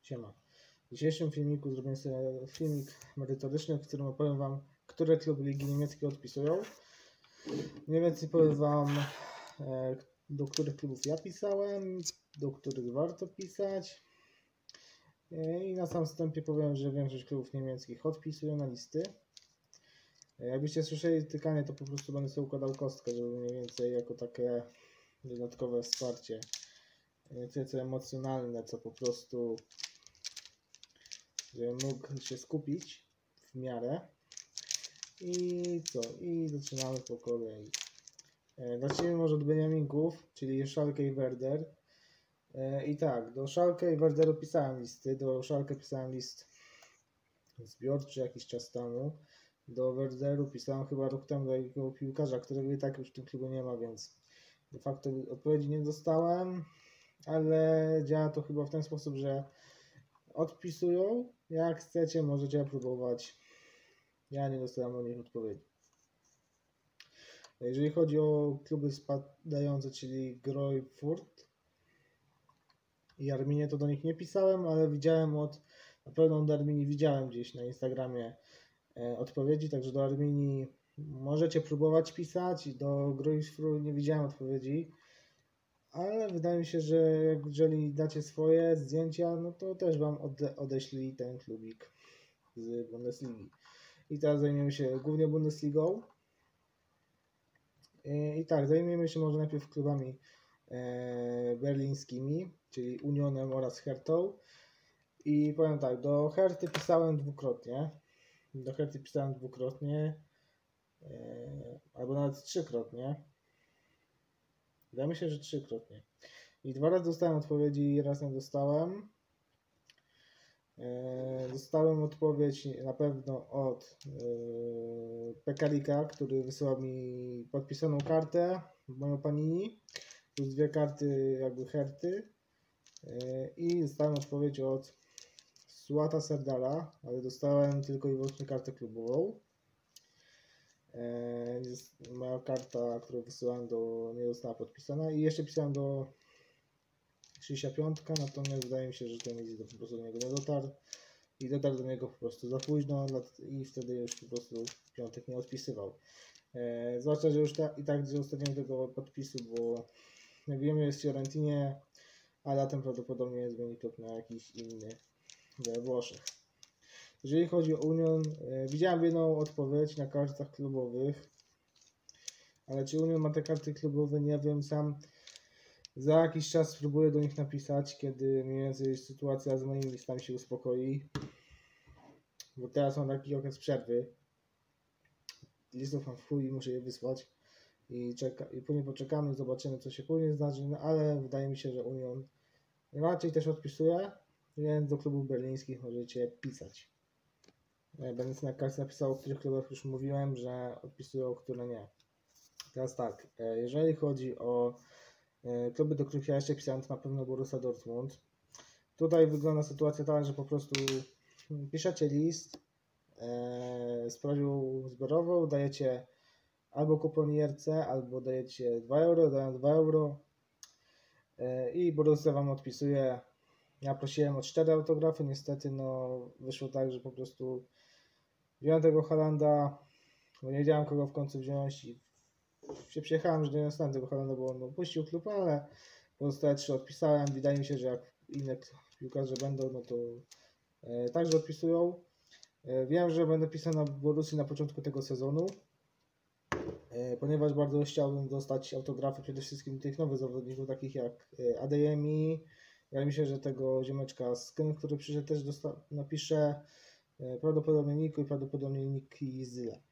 Siema. W dzisiejszym filmiku zrobię sobie filmik merytoryczny, w którym opowiem Wam, które kluby ligi niemieckiej odpisują. Mniej więcej powiem Wam, do których klubów ja pisałem, do których warto pisać. I na sam wstępie powiem, że większość klubów niemieckich odpisuje na listy. Jakbyście słyszeli tykanie, to po prostu będę sobie układał kostkę, żeby mniej więcej jako takie dodatkowe wsparcie. Nie tyle co emocjonalne, co po prostu żebym mógł się skupić w miarę. I co? I zaczynamy po kolei. Zacznijmy może od Beniaminków, czyli Schalke i Werder. I tak, do Schalke i Werderu pisałem listy. Do Schalke pisałem list zbiorczy jakiś czas temu. Do Werderu pisałem chyba rok temu do jakiego piłkarza, którego i tak już w tym klubie nie ma, więc de facto odpowiedzi nie dostałem. Ale działa to chyba w ten sposób, że odpisują. Jak chcecie, możecie próbować. Ja nie dostałem od nich odpowiedzi. Jeżeli chodzi o kluby spadające, czyli Greuther i Arminię, to do nich nie pisałem, ale widziałem na pewno od Arminii widziałem gdzieś na Instagramie odpowiedzi, także do Arminii możecie próbować pisać, do Greuther nie widziałem odpowiedzi, ale wydaje mi się, że jeżeli dacie swoje zdjęcia, no to też Wam odeślij ten klubik z Bundesligi. I teraz zajmiemy się głównie Bundesligą. I tak, zajmiemy się może najpierw klubami berlińskimi, czyli Unionem oraz Hertą. I powiem tak, do Herty pisałem dwukrotnie. Albo nawet trzykrotnie. Wydaje mi się, że trzykrotnie. I 2 razy dostałem odpowiedzi i raz nie dostałem. Dostałem odpowiedź na pewno od Pekarika, który wysłał mi podpisaną kartę w moją Panini, plus 2 karty jakby Herty. I dostałem odpowiedź od Suata Serdara, ale dostałem tylko i wyłącznie kartę klubową. Moja karta, którą wysyłałem nie została podpisana i jeszcze pisałem do 65, natomiast wydaje mi się, że ten list po prostu do niego nie dotarł i dotarł do niego po prostu za późno i wtedy już po prostu w piątek nie odpisywał. Zwłaszcza, że już i tak zostawiłem tego podpisu, bo jak wiemy jest w Fiorentinie, a latem prawdopodobnie zmieni klub na jakiś inny we Włoszech. Jeżeli chodzi o Union, widziałem jedną odpowiedź na kartach klubowych, ale czy Union ma te karty klubowe, nie wiem, sam za jakiś czas spróbuję do nich napisać, kiedy mniej więcej sytuacja z moimi listami się uspokoi, bo teraz mam taki okres przerwy, listów mam w chuj i muszę je wysłać i później poczekamy, zobaczymy co się później zdarzy, no ale wydaje mi się, że Union raczej też odpisuje, więc do klubów berlińskich możecie pisać. Będę na karcie napisał, o których klubach już mówiłem, że odpisują, które nie. Teraz tak, jeżeli chodzi o kluby, do których ja jeszcze pisałem, to na pewno Borussia Dortmund. Tutaj wygląda sytuacja tak, że po prostu piszecie list z prośbą zbiorową, dajecie albo kupon IRC, albo dajecie 2 euro, dają 2 euro i Borussia Wam odpisuje. Ja prosiłem o 4 autografy, niestety wyszło tak, że po prostu wziąłem tego Haalanda, bo nie wiedziałem kogo w końcu wziąć i się przyjechałem, że nie dostałem tego Haalanda, bo on opuścił klub, ale pozostałe 3 odpisałem. Wydaje mi się, że jak inne piłkarze będą, no to także odpisują. Wiem, że będę pisał na Borussii na początku tego sezonu, ponieważ bardzo chciałbym dostać autografy przede wszystkim tych nowych zawodników, takich jak Adeyemi. Wydaje mi się, że tego ziomeczka z Kyn, który przyszedł, też napiszę. Prawdopodobnie Niku i prawdopodobnie Niki Zyle.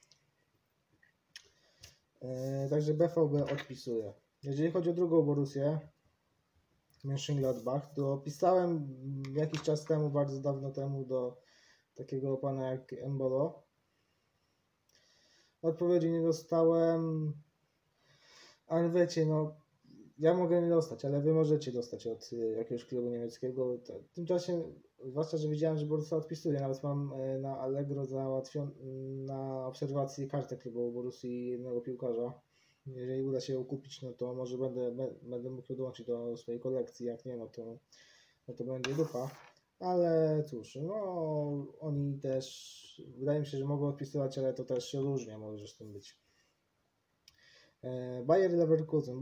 Także BVB odpisuje. Jeżeli chodzi o drugą Borussię, Mönchengladbach, to pisałem jakiś czas temu, bardzo dawno temu, do takiego pana jak Embolo. Odpowiedzi nie dostałem, ale wiecie, ja mogę nie dostać, ale wy możecie dostać od jakiegoś klubu niemieckiego. W tym czasie, zwłaszcza, że widziałem, że Borussia odpisuje, nawet mam na Allegro na obserwacji kartę klubową Borussii jednego piłkarza. Jeżeli uda się ją kupić, no to może będę mógł ją dołączyć do swojej kolekcji, jak nie, no to będzie dupa. ale cóż, no oni też, wydaje mi się, że mogą odpisywać, ale to też się różnie może z tym być. Bayer Leverkusen.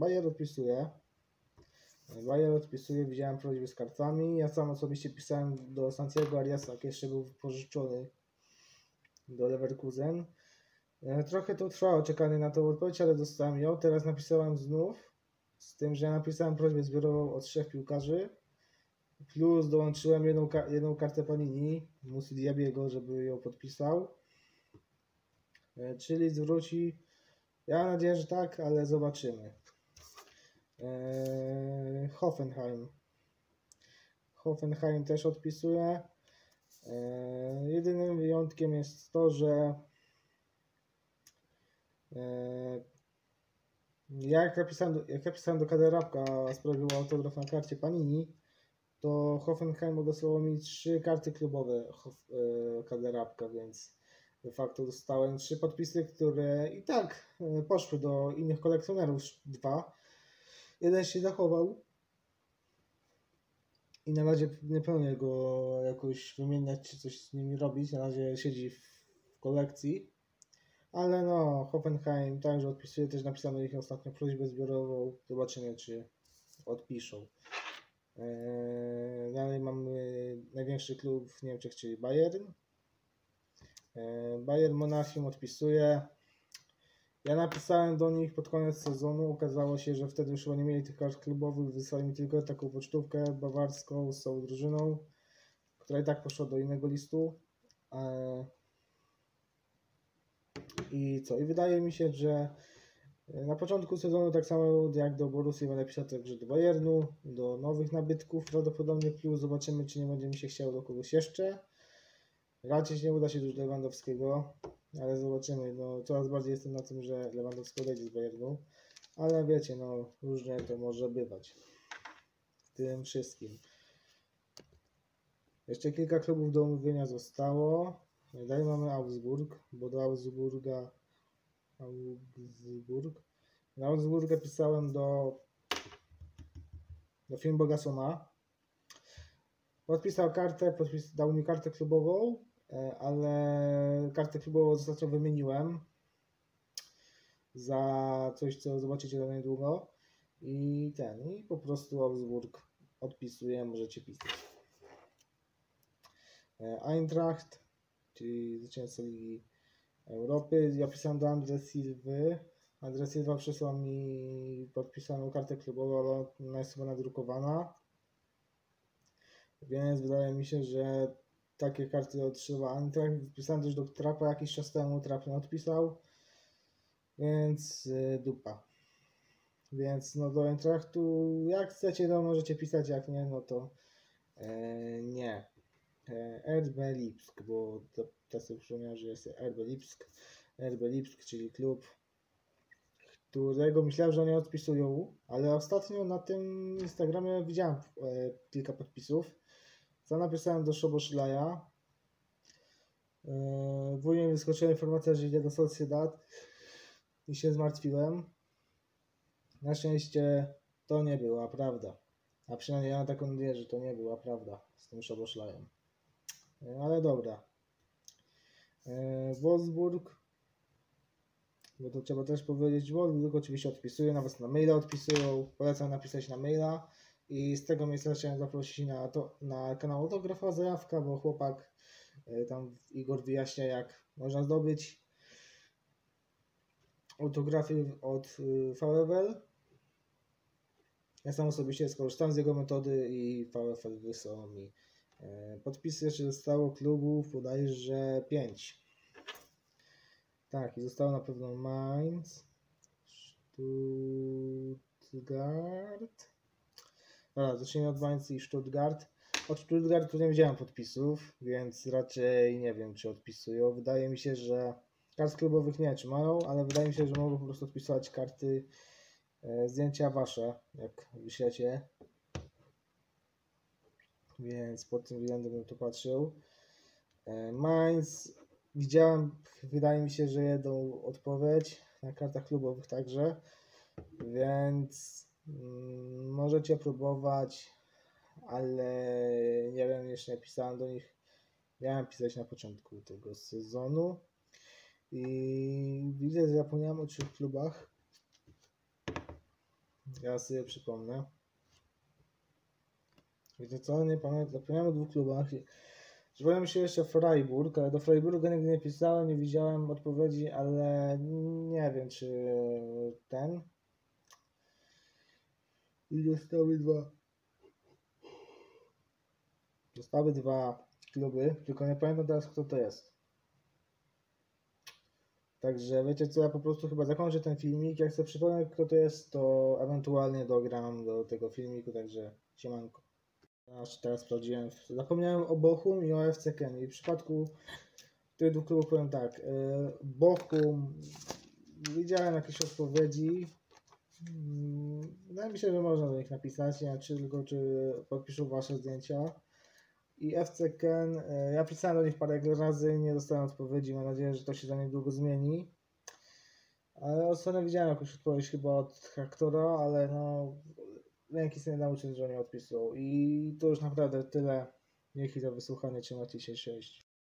Bayer odpisuje, widziałem prośby z kartami. Ja sam osobiście pisałem do Santiago Ariasa, jak jeszcze był pożyczony do Leverkusen. Trochę to trwało czekanie na tą odpowiedź, ale dostałem ją. Teraz napisałem znów, z tym, że ja napisałem prośbę zbiorową od 3 piłkarzy, plus dołączyłem jedną kartę Panini, Musi Diabiego, żeby ją podpisał. Czyli zwróci. Ja mam nadzieję, że tak, ale zobaczymy. Hoffenheim też odpisuje. Jedynym wyjątkiem jest to, że jak ja pisałem do Kaderabka z prośbą o autograf na karcie Panini, to Hoffenheim odesłało mi 3 karty klubowe Kaderabka, więc de facto dostałem 3 podpisy, które i tak poszły do innych kolekcjonerów 2. Jeden się zachował i na razie nie planuję go jakoś wymieniać czy coś z nimi robić. Na razie siedzi w kolekcji. Ale no, Hoffenheim także odpisuje, też napisano ich ostatnio prośbę zbiorową. Zobaczymy, czy odpiszą. Dalej mamy największy klub w Niemczech, czyli Bayern. Bayern Monachium odpisuje. Ja napisałem do nich pod koniec sezonu, okazało się, że wtedy już chyba nie mieli tych kart klubowych, wysłali mi tylko taką pocztówkę bawarską z całą drużyną, która i tak poszła do innego listu. I co? I wydaje mi się, że na początku sezonu tak samo jak do Borussii będę pisał także do Bayernu, do nowych nabytków prawdopodobnie, plus zobaczymy, czy nie będzie mi się chciało do kogoś jeszcze. Raczej nie uda się już do Lewandowskiego, ale zobaczymy. No, coraz bardziej jestem na tym, że Lewandowski odejdzie z Bayernu, ale wiecie, no różnie to może bywać w tym wszystkim. Jeszcze kilka klubów do omówienia zostało. Dalej mamy Augsburg, bo do Augsburga pisałem do Finn Bogasona. Podpisał kartę, dał mi kartę klubową, ale kartę klubową ostatnio wymieniłem za coś, co zobaczycie za niedługo. I po prostu Augsburg odpisuje, możecie pisać. Eintracht, czyli zwycięzca Ligi Europy. Ja pisałem do André Silva przysłał mi podpisaną kartę klubową, ale ona jest chyba nadrukowana. Więc wydaje mi się, że takie karty otrzyma Eintracht. Pisałem też do Trapa jakiś czas temu, Trap nie odpisał. Więc dupa. Więc no do Eintrachtu, jak chcecie, to możecie pisać, jak nie, no to nie. RB Lipsk, bo to sobie przypomniałem, że jest RB Lipsk, czyli klub, którego myślałem, że oni odpisują, ale ostatnio na tym Instagramie widziałem kilka podpisów. Co napisałem do Szoboszlaja. Później wyskoczyła informacja, że idzie do Sociedad i się zmartwiłem. Na szczęście to nie była prawda. A przynajmniej ja mam taką nadzieję, że to nie była prawda z tym Szoboszlajem. Ale dobra. Wolfsburg. Bo to trzeba też powiedzieć. Wolfsburg oczywiście odpisuje, nawet na maila odpisują. Polecam napisać na maila. I z tego miejsca chciałem zaprosić na kanał Autografa Zajawka, bo chłopak tam Igor wyjaśnia, jak można zdobyć autografy od VfL. Ja sam osobiście skorzystałem z jego metody i VfL wysłał mi podpisy. Jeszcze zostało klubów bodajże 5. Tak, i zostało na pewno Mainz, Stuttgart. Dobra, zacznijmy od Mainz i Stuttgart. Od Stuttgartu nie widziałem podpisów, więc raczej nie wiem, czy odpisują. Wydaje mi się, że kart klubowych nie trzymają, ale wydaje mi się, że mogą po prostu odpisywać karty, zdjęcia wasze, jak wyślecie. Więc pod tym względem bym to patrzył. Mainz widziałem, wydaje mi się, że jedną odpowiedź na kartach klubowych także, więc możecie próbować, ale nie wiem, jeszcze nie pisałem do nich. Miałem pisać na początku tego sezonu. I widzę, że zapomniałem o 3 klubach. Ja sobie przypomnę. Wiecie co, nie pamiętam, zapomniałem o 2 klubach. Przypomniał mi się jeszcze Freiburg, ale do Freiburga nigdy nie pisałem, nie widziałem odpowiedzi, ale nie wiem, czy ten. I zostały 2 kluby, tylko nie pamiętam teraz, kto to jest. Także wiecie co, ja po prostu chyba zakończę ten filmik. Jak sobie przypomnę, kto to jest, to ewentualnie dogram do tego filmiku, także siemanko. Aż teraz sprawdziłem. Zapomniałem o Bochum i o FC Ken. I w przypadku tych 2 klubów powiem tak. Bochum, widziałem jakieś odpowiedzi. Wydaje mi się, że można do nich napisać, nie wiem, czy podpiszą wasze zdjęcia. I FC Ken, ja pisałem do nich parę razy, nie dostałem odpowiedzi, mam nadzieję, że to się za niedługo zmieni. Ale ostatnio widziałem jakąś odpowiedź chyba od Hectora, ale no ręki sobie nie nauczyć, że oni odpisują. I to już naprawdę tyle. Dzięki za wysłuchanie, trzymajcie się, cześć.